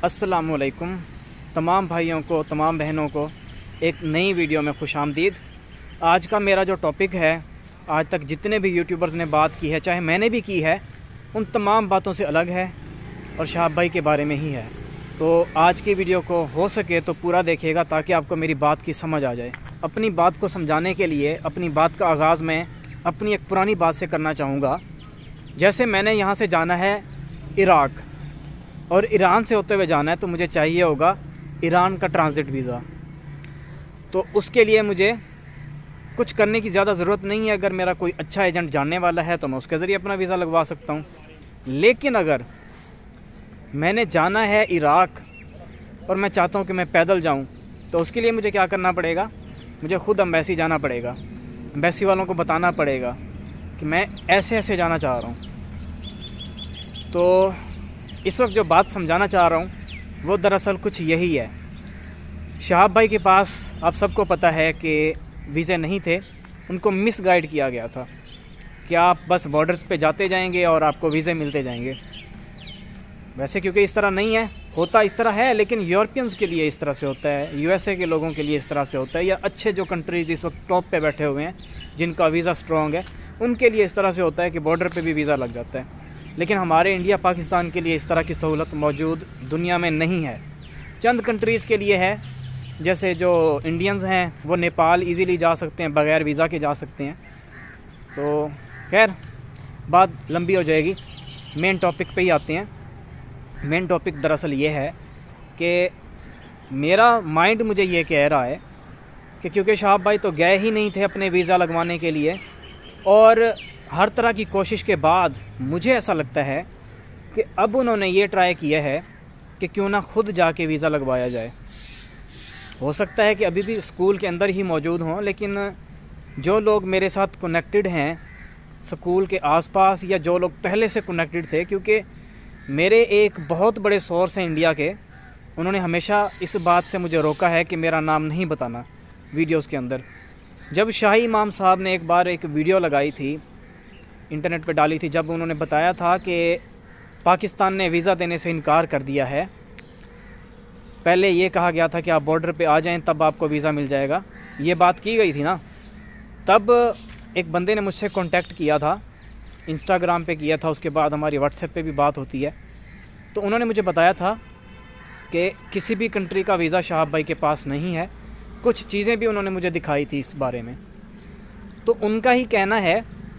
अस्सलामुअलैकुम तमाम भाइयों को, तमाम बहनों को एक नई वीडियो में खुशामदीद। आज का मेरा जो टॉपिक है, आज तक जितने भी यूट्यूबर्स ने बात की है, चाहे मैंने भी की है, उन तमाम बातों से अलग है और शहाब भाई के बारे में ही है। तो आज की वीडियो को हो सके तो पूरा देखिएगा ताकि आपको मेरी बात की समझ आ जाए। अपनी बात को समझाने के लिए अपनी बात का आगाज़ मैं अपनी एक पुरानी बात से करना चाहूँगा। जैसे मैंने यहाँ से जाना है इराक़ और ईरान से होते हुए जाना है, तो मुझे चाहिए होगा ईरान का ट्रांज़िट वीज़ा। तो उसके लिए मुझे कुछ करने की ज़्यादा ज़रूरत नहीं है। अगर मेरा कोई अच्छा एजेंट जानने वाला है तो मैं उसके ज़रिए अपना वीज़ा लगवा सकता हूँ। लेकिन अगर मैंने जाना है इराक़ और मैं चाहता हूँ कि मैं पैदल जाऊँ, तो उसके लिए मुझे क्या करना पड़ेगा? मुझे ख़ुद एम्बेसी जाना पड़ेगा। एम्बेसी वालों को बताना पड़ेगा कि मैं ऐसे ऐसे जाना चाह रहा हूँ। तो इस वक्त जो बात समझाना चाह रहा हूँ वो दरअसल कुछ यही है। शहाब भाई के पास आप सबको पता है कि वीज़े नहीं थे, उनको मिस गाइड किया गया था कि आप बस बॉर्डर्स पे जाते जाएंगे और आपको वीज़े मिलते जाएंगे। वैसे क्योंकि इस तरह नहीं है, होता इस तरह है, लेकिन यूरोपियंस के लिए इस तरह से होता है, यूएसए के लोगों के लिए इस तरह से होता है, या अच्छे जो कंट्रीज़ इस वक्त टॉप पे बैठे हुए हैं जिनका वीज़ा स्ट्रॉन्ग है, उनके लिए इस तरह से होता है कि बॉर्डर पे भी वीज़ा लग जाता है। लेकिन हमारे इंडिया पाकिस्तान के लिए इस तरह की सहूलत मौजूद दुनिया में नहीं है। चंद कंट्रीज़ के लिए है, जैसे जो इंडियंस हैं वो नेपाल इजीली जा सकते हैं, बग़ैर वीज़ा के जा सकते हैं। तो खैर बात लंबी हो जाएगी, मेन टॉपिक पे ही आते हैं। मेन टॉपिक दरअसल ये है कि मेरा माइंड मुझे ये कह रहा है कि क्योंकि शहाब भाई तो गए ही नहीं थे अपने वीज़ा लगवाने के लिए, और हर तरह की कोशिश के बाद मुझे ऐसा लगता है कि अब उन्होंने ये ट्राई किया है कि क्यों ना खुद जाके वीज़ा लगवाया जाए। हो सकता है कि अभी भी स्कूल के अंदर ही मौजूद हों, लेकिन जो लोग मेरे साथ कनेक्टेड हैं स्कूल के आसपास, या जो लोग पहले से कनेक्टेड थे, क्योंकि मेरे एक बहुत बड़े सोर्स हैं इंडिया के, उन्होंने हमेशा इस बात से मुझे रोका है कि मेरा नाम नहीं बताना वीडियोज़ के अंदर। जब शाही इमाम साहब ने एक बार एक वीडियो लगाई थी, इंटरनेट पे डाली थी, जब उन्होंने बताया था कि पाकिस्तान ने वीज़ा देने से इनकार कर दिया है। पहले ये कहा गया था कि आप बॉर्डर पे आ जाएं तब आपको वीज़ा मिल जाएगा, ये बात की गई थी ना। तब एक बंदे ने मुझसे कांटेक्ट किया था, इंस्टाग्राम पे किया था, उसके बाद हमारी व्हाट्सएप पे भी बात होती है। तो उन्होंने मुझे बताया था कि किसी भी कंट्री का वीज़ा शहाब भाई के पास नहीं है। कुछ चीज़ें भी उन्होंने मुझे दिखाई थी इस बारे में। तो उनका ही कहना है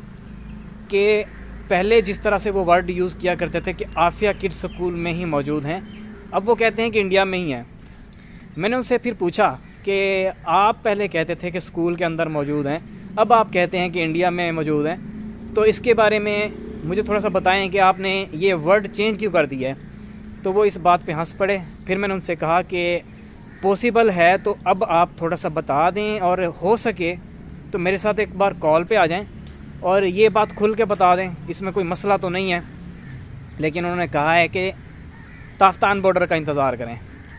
कि पहले जिस तरह से वो वर्ड यूज़ किया करते थे कि आफिया किड्स स्कूल में ही मौजूद हैं, अब वो कहते हैं कि इंडिया में ही हैं। मैंने उनसे फिर पूछा कि आप पहले कहते थे कि स्कूल के अंदर मौजूद हैं, अब आप कहते हैं कि इंडिया में मौजूद हैं, तो इसके बारे में मुझे थोड़ा सा बताएं कि आपने ये वर्ड चेंज क्यों कर दिया है। तो वो इस बात पे हंस पड़े। फिर मैंने उनसे कहा कि पॉसिबल है तो अब आप थोड़ा सा बता दें, और हो सके तो मेरे साथ एक बार कॉल पे आ जाएं और ये बात खुल के बता दें, इसमें कोई मसला तो नहीं है। लेकिन उन्होंने कहा है कि ताफ्तान बॉर्डर का इंतज़ार करें।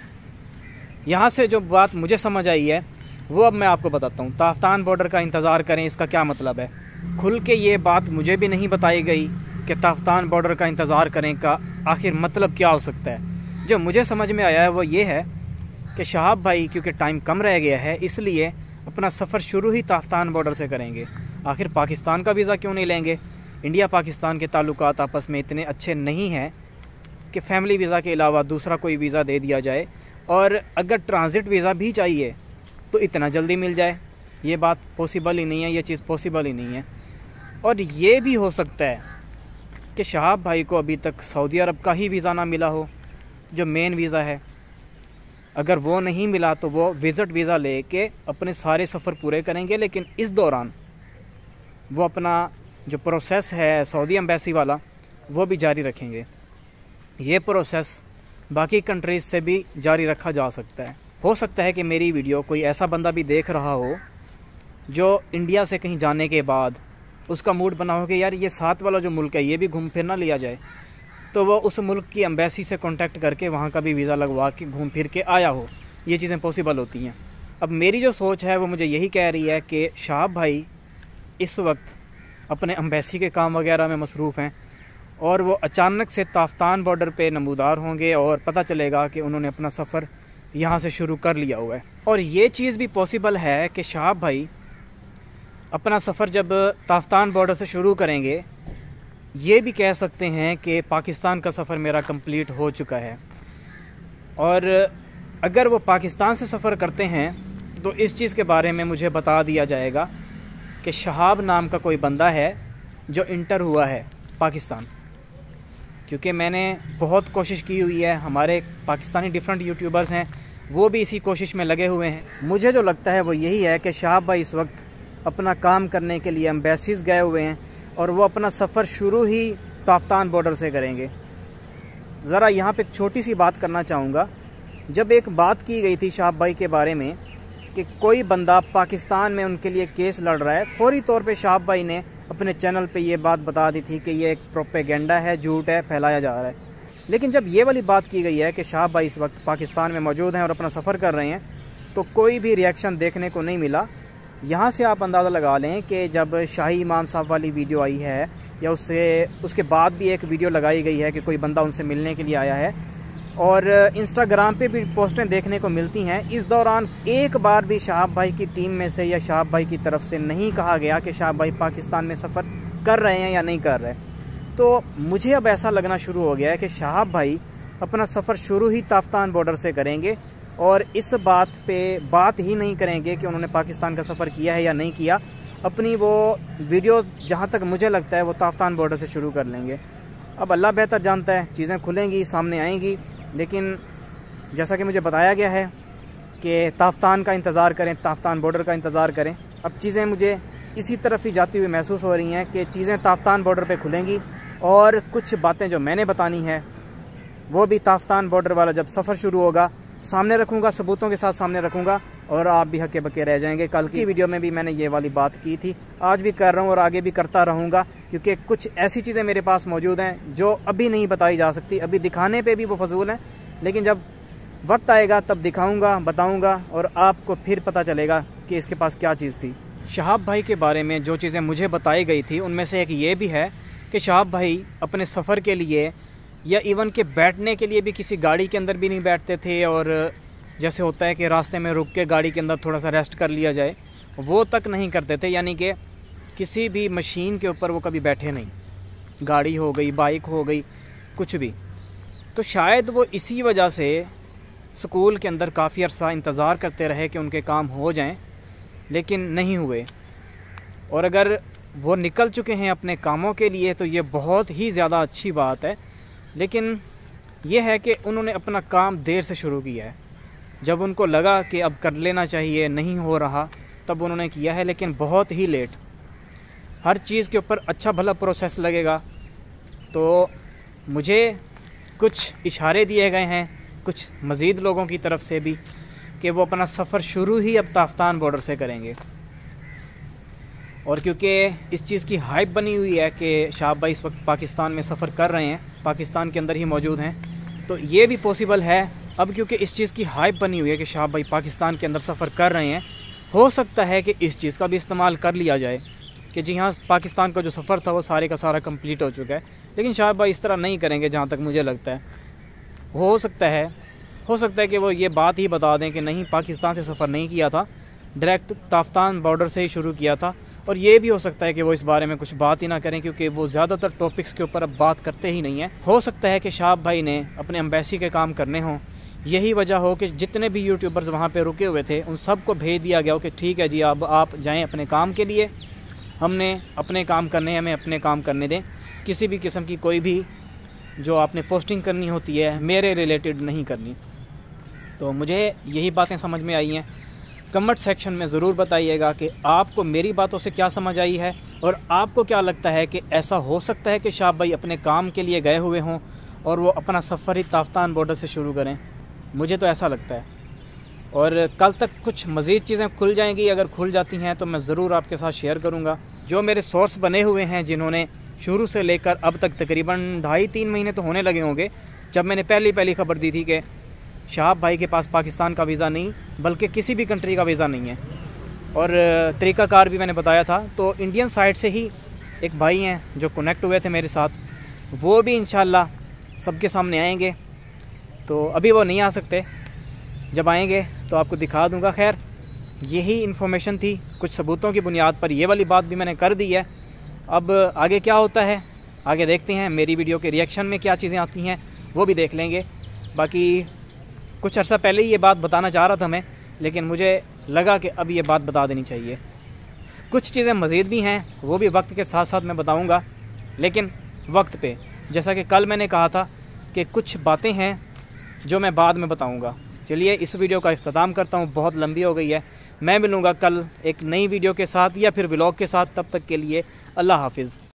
यहाँ से जो बात मुझे समझ आई है वो अब मैं आपको बताता हूँ। ताफ्तान बॉर्डर का इंतज़ार करें, इसका क्या मतलब है? खुल के ये बात मुझे भी नहीं बताई गई कि ताफ्तान बॉर्डर का इंतज़ार करें का आखिर मतलब क्या हो सकता है। जो मुझे समझ में आया है वो ये है कि शहाब भाई क्योंकि टाइम कम रह गया है, इसलिए अपना सफ़र शुरू ही ताफ्तान बॉर्डर से करेंगे। आखिर पाकिस्तान का वीज़ा क्यों नहीं लेंगे? इंडिया पाकिस्तान के ताल्लुकात आपस में इतने अच्छे नहीं हैं कि फैमिली वीज़ा के अलावा दूसरा कोई वीज़ा दे दिया जाए, और अगर ट्रांज़िट वीज़ा भी चाहिए तो इतना जल्दी मिल जाए। ये बात पॉसिबल ही नहीं है, ये चीज़ पॉसिबल ही नहीं है। और ये भी हो सकता है कि शहाब भाई को अभी तक सऊदी अरब का ही वीज़ा ना मिला हो, जो मेन वीज़ा है। अगर वो नहीं मिला तो वो विज़िट वीज़ा लेके अपने सारे सफ़र पूरे करेंगे, लेकिन इस दौरान वो अपना जो प्रोसेस है सऊदी एम्बेसी वाला वो भी जारी रखेंगे। ये प्रोसेस बाकी कंट्रीज़ से भी जारी रखा जा सकता है। हो सकता है कि मेरी वीडियो कोई ऐसा बंदा भी देख रहा हो जो इंडिया से कहीं जाने के बाद उसका मूड बना हो कि यार ये साथ वाला जो मुल्क है ये भी घूम फिर ना लिया जाए, तो वो उस मुल्क की एम्बेसी से कांटेक्ट करके वहाँ का भी वीज़ा लगवा के घूम फिर के आया हो। ये चीज़ें पॉसिबल होती हैं। अब मेरी जो सोच है वो मुझे यही कह रही है कि शहाब भाई इस वक्त अपने एम्बेसी के काम वगैरह में मसरूफ़ हैं, और वो अचानक से ताफ्तान बॉर्डर पे नमूदार होंगे और पता चलेगा कि उन्होंने अपना सफ़र यहाँ से शुरू कर लिया हुआ है। और ये चीज़ भी पॉसिबल है कि शहाब भाई अपना सफ़र जब ताफ्तान बॉर्डर से शुरू करेंगे, ये भी कह सकते हैं कि पाकिस्तान का सफ़र मेरा कंप्लीट हो चुका है। और अगर वो पाकिस्तान से सफ़र करते हैं तो इस चीज़ के बारे में मुझे बता दिया जाएगा कि शहाब नाम का कोई बंदा है जो इंटर हुआ है पाकिस्तान। क्योंकि मैंने बहुत कोशिश की हुई है, हमारे पाकिस्तानी डिफरेंट यूट्यूबर्स हैं, वो भी इसी कोशिश में लगे हुए हैं। मुझे जो लगता है वो यही है कि शहाब भाई इस वक्त अपना काम करने के लिए एम्बेसीज़ गए हुए हैं और वो अपना सफ़र शुरू ही ताफ्तान बॉर्डर से करेंगे। ज़रा यहाँ पे एक छोटी सी बात करना चाहूँगा। जब एक बात की गई थी शहाब भाई के बारे में कि कोई बंदा पाकिस्तान में उनके लिए केस लड़ रहा है, फौरी तौर पे शहाब भाई ने अपने चैनल पे ये बात बता दी थी कि ये एक प्रोपेगेंडा है, झूठ है, फैलाया जा रहा है। लेकिन जब ये वाली बात की गई है कि शहाब भाई इस वक्त पाकिस्तान में मौजूद हैं और अपना सफ़र कर रहे हैं, तो कोई भी रिएक्शन देखने को नहीं मिला। यहाँ से आप अंदाज़ा लगा लें कि जब शाही इमाम साहब वाली वीडियो आई है या उसके बाद भी एक वीडियो लगाई गई है कि कोई बंदा उनसे मिलने के लिए आया है और इंस्टाग्राम पे भी पोस्टें देखने को मिलती हैं, इस दौरान एक बार भी शहाब भाई की टीम में से या शहाब भाई की तरफ से नहीं कहा गया कि शहाब भाई पाकिस्तान में सफ़र कर रहे हैं या नहीं कर रहे। तो मुझे अब ऐसा लगना शुरू हो गया है कि शहाब भाई अपना सफ़र शुरू ही ताफ्तान बॉर्डर से करेंगे और इस बात पे बात ही नहीं करेंगे कि उन्होंने पाकिस्तान का सफ़र किया है या नहीं किया। अपनी वो वीडियोस जहाँ तक मुझे लगता है वो ताफ्तान बॉर्डर से शुरू कर लेंगे। अब अल्लाह बेहतर जानता है, चीज़ें खुलेंगी, सामने आएंगी। लेकिन जैसा कि मुझे बताया गया है कि ताफ्तान का इंतज़ार करें, ताफ्तान बॉर्डर का इंतज़ार करें। अब चीज़ें मुझे इसी तरफ ही जाती हुई महसूस हो रही हैं कि चीज़ें ताफ्तान बॉर्डर पे खुलेंगी और कुछ बातें जो मैंने बतानी है वो भी ताफ्तान बॉर्डर वाला जब सफ़र शुरू होगा सामने रखूँगा, सबूतों के साथ सामने रखूँगा और आप भी हक्के बक्के रह जाएंगे। कल की वीडियो में भी मैंने ये वाली बात की थी, आज भी कर रहा हूँ और आगे भी करता रहूँगा, क्योंकि कुछ ऐसी चीज़ें मेरे पास मौजूद हैं जो अभी नहीं बताई जा सकती। अभी दिखाने पे भी वो फजूल हैं, लेकिन जब वक्त आएगा तब दिखाऊँगा, बताऊँगा और आपको फिर पता चलेगा कि इसके पास क्या चीज़ थी। शहाब भाई के बारे में जो चीज़ें मुझे बताई गई थी उनमें से एक ये भी है कि शहाब भाई अपने सफ़र के लिए या इवन के बैठने के लिए भी किसी गाड़ी के अंदर भी नहीं बैठते थे, और जैसे होता है कि रास्ते में रुक के गाड़ी के अंदर थोड़ा सा रेस्ट कर लिया जाए, वो तक नहीं करते थे। यानी कि किसी भी मशीन के ऊपर वो कभी बैठे नहीं, गाड़ी हो गई, बाइक हो गई, कुछ भी। तो शायद वो इसी वजह से स्कूल के अंदर काफ़ी अर्सा इंतज़ार करते रहे कि उनके काम हो जाएं, लेकिन नहीं हुए। और अगर वो निकल चुके हैं अपने कामों के लिए तो ये बहुत ही ज़्यादा अच्छी बात है। लेकिन यह है कि उन्होंने अपना काम देर से शुरू किया है। जब उनको लगा कि अब कर लेना चाहिए, नहीं हो रहा, तब उन्होंने किया है, लेकिन बहुत ही लेट। हर चीज़ के ऊपर अच्छा भला प्रोसेस लगेगा। तो मुझे कुछ इशारे दिए गए हैं कुछ मज़ीद लोगों की तरफ से भी कि वो अपना सफ़र शुरू ही अब ताफ्तान बॉर्डर से करेंगे। और क्योंकि इस चीज़ की हाइप बनी हुई है कि शहाब भाई इस वक्त पाकिस्तान में सफ़र कर रहे हैं, पाकिस्तान के अंदर ही मौजूद हैं, तो ये भी पॉसिबल है। अब क्योंकि इस चीज़ की हाइप बनी हुई है कि शहाब भाई पाकिस्तान के अंदर सफ़र कर रहे हैं, हो सकता है कि इस चीज़ का भी इस्तेमाल कर लिया जाए कि जी हाँ, पाकिस्तान का जो सफ़र था वो सारे का सारा कंप्लीट हो चुका है। लेकिन शहाब भाई इस तरह नहीं करेंगे जहाँ तक मुझे लगता है। हो सकता है कि वो ये बात ही बता दें कि नहीं, पाकिस्तान से सफ़र नहीं किया था, डायरेक्ट ताफ्तान बॉर्डर से ही शुरू किया था। और ये भी हो सकता है कि वो इस बारे में कुछ बात ही ना करें, क्योंकि वो ज़्यादातर टॉपिक्स के ऊपर अब बात करते ही नहीं हैं। हो सकता है कि शहाब भाई ने अपने एम्बेसी के काम करने हों, यही वजह हो कि जितने भी यूट्यूबर्स वहाँ पे रुके हुए थे उन सबको भेज दिया गया हो कि ठीक है जी, अब आप जाएं अपने काम के लिए, हमने अपने काम करने हैं, हमें अपने काम करने दें। किसी भी किस्म की कोई भी जो आपने पोस्टिंग करनी होती है मेरे रिलेटेड नहीं करनी। तो मुझे यही बातें समझ में आई हैं। कमेंट सेक्शन में ज़रूर बताइएगा कि आपको मेरी बातों से क्या समझ आई है और आपको क्या लगता है कि ऐसा हो सकता है कि शहाब भाई अपने काम के लिए गए हुए हों और वो अपना सफ़र ही ताफ्तान बॉर्डर से शुरू करें। मुझे तो ऐसा लगता है। और कल तक कुछ मज़ीद चीज़ें खुल जाएंगी, अगर खुल जाती हैं तो मैं ज़रूर आपके साथ शेयर करूँगा। जो मेरे सोर्स बने हुए हैं जिन्होंने शुरू से लेकर अब तक तकरीबन 2.5-3 महीने तो होने लगे होंगे जब मैंने पहली खबर दी थी कि शहाब भाई के पास पाकिस्तान का वीज़ा नहीं बल्कि किसी भी कंट्री का वीज़ा नहीं है, और तरीक़ाकार भी मैंने बताया था। तो इंडियन साइड से ही एक भाई हैं जो कनेक्ट हुए थे मेरे साथ, वो भी इंशाल्लाह सबके सामने आएंगे। तो अभी वो नहीं आ सकते, जब आएंगे तो आपको दिखा दूंगा। खैर यही इन्फॉर्मेशन थी, कुछ सबूतों की बुनियाद पर ये वाली बात भी मैंने कर दी है। अब आगे क्या होता है आगे देखते हैं। मेरी वीडियो के रिएक्शन में क्या चीज़ें आती हैं वो भी देख लेंगे। बाकी कुछ अर्सा पहले ही ये बात बताना चाह रहा था मैं, लेकिन मुझे लगा कि अब ये बात बता देनी चाहिए। कुछ चीज़ें मज़ीद भी हैं, वो भी वक्त के साथ साथ मैं बताऊंगा, लेकिन वक्त पे। जैसा कि कल मैंने कहा था कि कुछ बातें हैं जो मैं बाद में बताऊंगा। चलिए इस वीडियो का इख्तिताम करता हूँ, बहुत लंबी हो गई है। मैं मिलूँगा कल एक नई वीडियो के साथ या फिर व्लॉग के साथ। तब तक के लिए अल्लाह हाफिज़।